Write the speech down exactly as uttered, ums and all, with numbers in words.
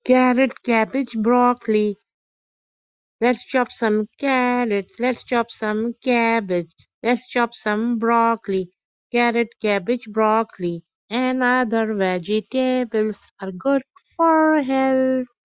Carrot, cabbage, broccoli. Let's chop some carrots. Let's chop some cabbage. Let's chop some broccoli. Carrot, cabbage, broccoli, and other vegetables are good for health.